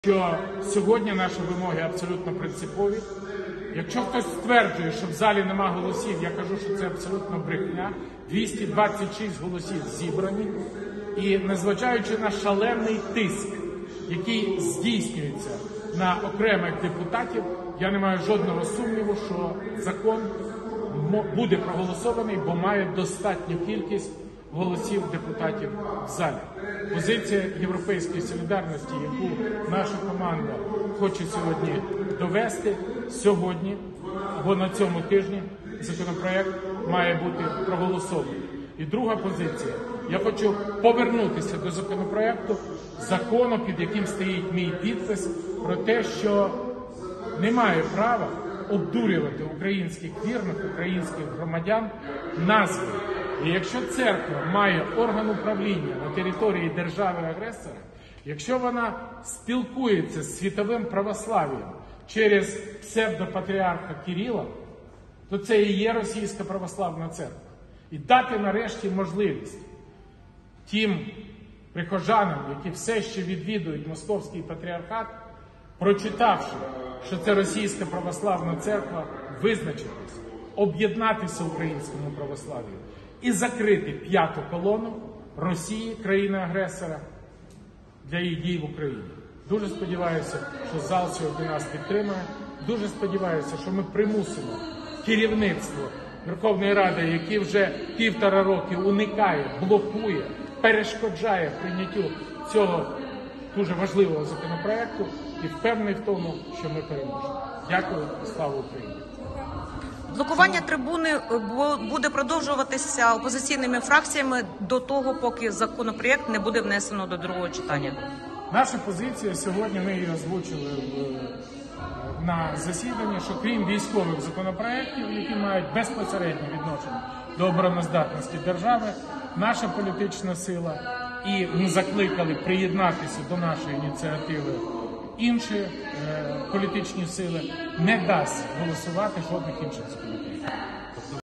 Що сьогодні наші вимоги абсолютно принципові. Якщо хтось стверджує, що в залі нема голосів, я кажу, що це абсолютно брехня. 226 голосів зібрані. І незважаючи на шалений тиск, який здійснюється на окремих депутатів, я не маю жодного сумніву, що закон буде проголосований, бо має достатню кількість голосів депутатів в залі. Позиція Європейської солідарності, яку наша команда хоче сьогодні довести, сьогодні або на цьому тижні законопроект має бути проголосований. І друга позиція. Я хочу повернутися до законопроекту, закону, під яким стоїть мій підпис, про те, що немає права обдурювати українських вірних, українських громадян назвою. І якщо церква має орган управління на території держави-агресора, якщо вона спілкується з світовим православ'ям через псевдопатріарха Кирила, то це і є Російська православна церква. І дати нарешті можливість тим прихожанам, які все ще відвідують Московський патріархат, прочитавши, що це Російська православна церква, визначитись, об'єднатися українському православ'ю і закрити п'яту колону Росії, країни-агресора, для її дій в Україні. Дуже сподіваюся, що зал сьогодні нас підтримує. Дуже сподіваюся, що ми примусимо керівництво Верховної Ради, яке вже 1,5 роки уникає, блокує, перешкоджає прийняттю цього дуже важливого законопроекту, і впевнений в тому, що ми переможемо. Дякую. Слава Україні! Блокування трибуни буде продовжуватися опозиційними фракціями до того, поки законопроєкт не буде внесено до другого читання. Наша позиція сьогодні, ми її озвучили на засіданні, що крім військових законопроєктів, які мають безпосереднє відношення до обороноздатності держави, наша політична сила, і ми закликали приєднатися до нашої ініціативи інші політичні сили, не дасть голосувати жодних інших законопроєктів.